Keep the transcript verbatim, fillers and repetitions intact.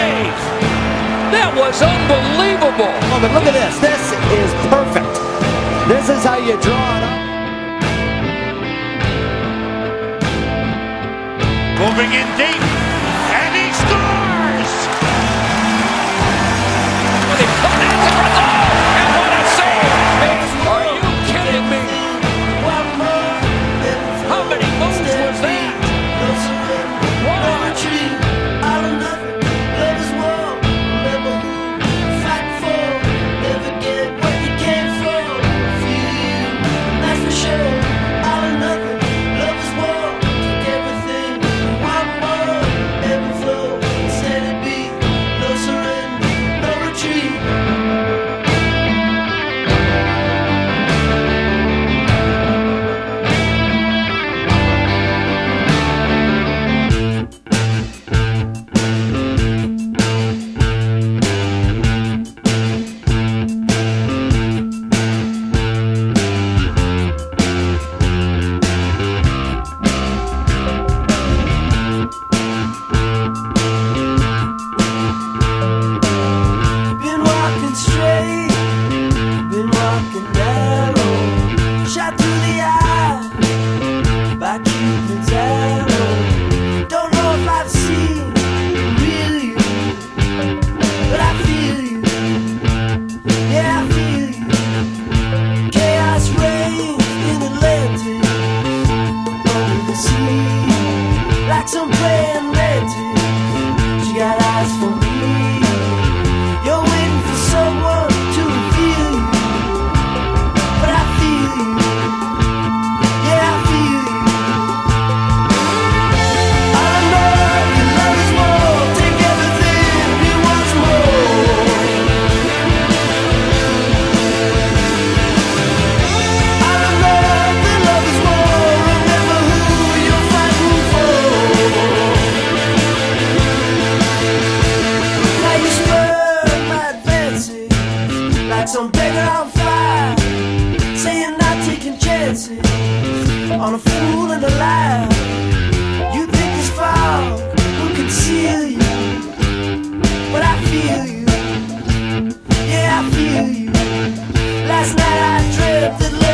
save. That was unbelievable. Oh, but look at this. This is perfect. This is how you draw it up. Moving in deep, and he scores! That's it for the and what a save! Are you kidding me? How many moves was that? Some playing mantis, she got eyes for me. You're waiting for someone to reveal you, but I feel you, yeah I feel you. I know your love is more, take everything, be once more. I know that love is more, remember who you're fighting for. Like some beggar on fire, saying not taking chances on a fool and a liar. You think this fog will conceal you, but I feel you, yeah I feel you. Last night I dreamt that love